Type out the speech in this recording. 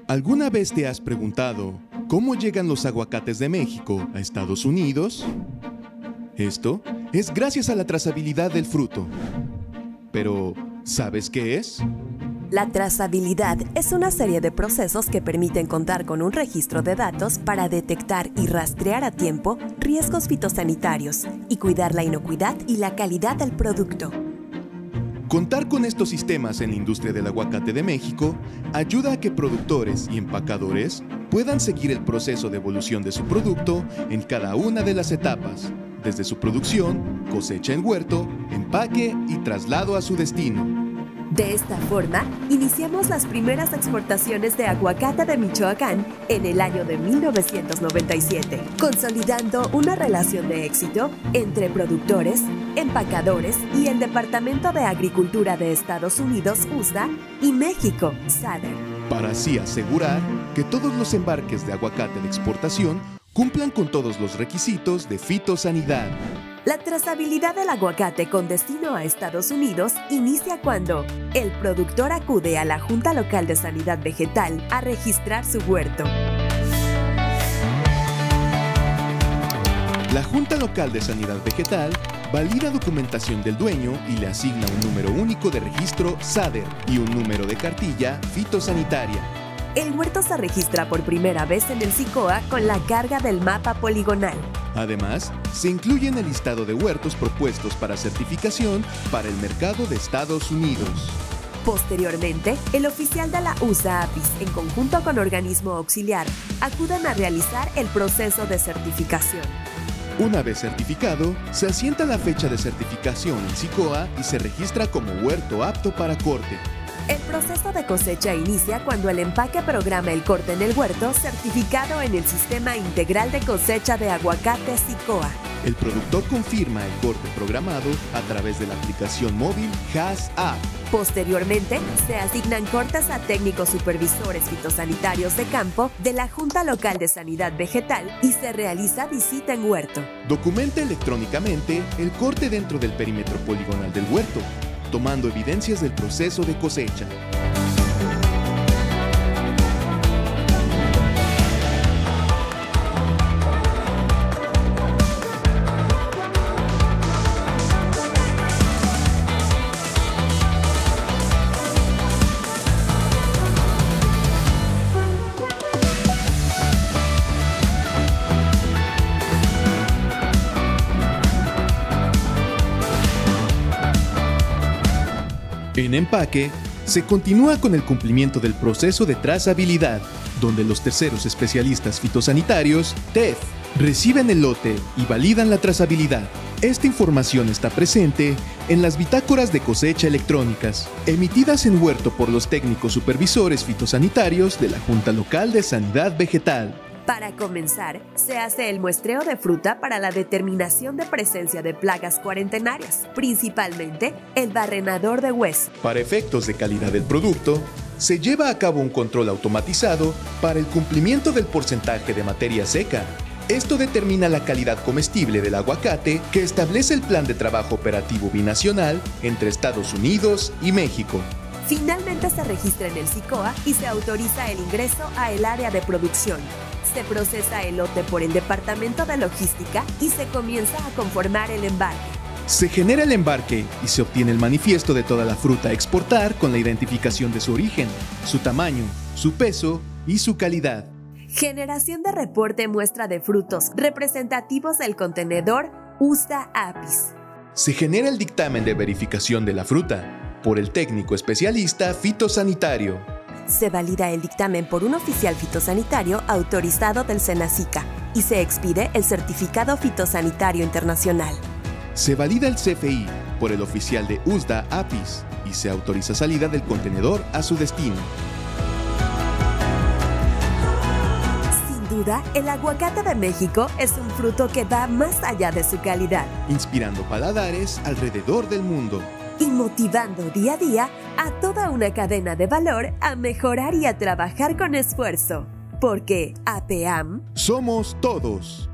¿Alguna vez te has preguntado cómo llegan los aguacates de México a Estados Unidos? Esto es gracias a la trazabilidad del fruto. Pero, ¿sabes qué es? La trazabilidad es una serie de procesos que permiten contar con un registro de datos para detectar y rastrear a tiempo riesgos fitosanitarios y cuidar la inocuidad y la calidad del producto. Contar con estos sistemas en la industria del aguacate de México ayuda a que productores y empacadores puedan seguir el proceso de evolución de su producto en cada una de las etapas, desde su producción, cosecha en huerto, empaque y traslado a su destino. De esta forma, iniciamos las primeras exportaciones de aguacate de Michoacán en el año de 1997, consolidando una relación de éxito entre productores, empacadores y el Departamento de Agricultura de Estados Unidos, USA, y México, SADER. Para así asegurar que todos los embarques de aguacate de exportación cumplan con todos los requisitos de fitosanidad. La trazabilidad del aguacate con destino a Estados Unidos inicia cuando el productor acude a la Junta Local de Sanidad Vegetal a registrar su huerto. La Junta Local de Sanidad Vegetal valida documentación del dueño y le asigna un número único de registro SADER y un número de cartilla fitosanitaria. El huerto se registra por primera vez en el SICOA con la carga del mapa poligonal. Además, se incluye en el listado de huertos propuestos para certificación para el mercado de Estados Unidos. Posteriormente, el oficial de la USA-APIS, en conjunto con organismo auxiliar, acuden a realizar el proceso de certificación. Una vez certificado, se asienta la fecha de certificación en SICOA y se registra como huerto apto para corte. El proceso de cosecha inicia cuando el empaque programa el corte en el huerto certificado en el Sistema Integral de Cosecha de Aguacate SICOA. El productor confirma el corte programado a través de la aplicación móvil HAZApp. Posteriormente, se asignan cortes a técnicos supervisores fitosanitarios de campo de la Junta Local de Sanidad Vegetal y se realiza visita en huerto. Documenta electrónicamente el corte dentro del perímetro poligonal del huerto, tomando evidencias del proceso de cosecha. En empaque, se continúa con el cumplimiento del proceso de trazabilidad, donde los terceros especialistas fitosanitarios, TEF, reciben el lote y validan la trazabilidad. Esta información está presente en las bitácoras de cosecha electrónicas, emitidas en huerto por los técnicos supervisores fitosanitarios de la Junta Local de Sanidad Vegetal. Para comenzar, se hace el muestreo de fruta para la determinación de presencia de plagas cuarentenarias, principalmente el barrenador de hueso. Para efectos de calidad del producto, se lleva a cabo un control automatizado para el cumplimiento del porcentaje de materia seca. Esto determina la calidad comestible del aguacate que establece el Plan de Trabajo Operativo Binacional entre Estados Unidos y México. Finalmente se registra en el SICOA y se autoriza el ingreso a el área de producción. Se procesa el lote por el Departamento de Logística y se comienza a conformar el embarque. Se genera el embarque y se obtiene el manifiesto de toda la fruta a exportar con la identificación de su origen, su tamaño, su peso y su calidad. Generación de reporte muestra de frutos representativos del contenedor USA-APIS. Se genera el dictamen de verificación de la fruta por el técnico especialista fitosanitario. Se valida el dictamen por un oficial fitosanitario autorizado del SENASICA y se expide el Certificado Fitosanitario Internacional. Se valida el CFI por el oficial de USDA-APIS y se autoriza salida del contenedor a su destino. Sin duda, el aguacate de México es un fruto que va más allá de su calidad, inspirando paladares alrededor del mundo y motivando día a día a toda una cadena de valor a mejorar y a trabajar con esfuerzo. Porque APAM somos todos.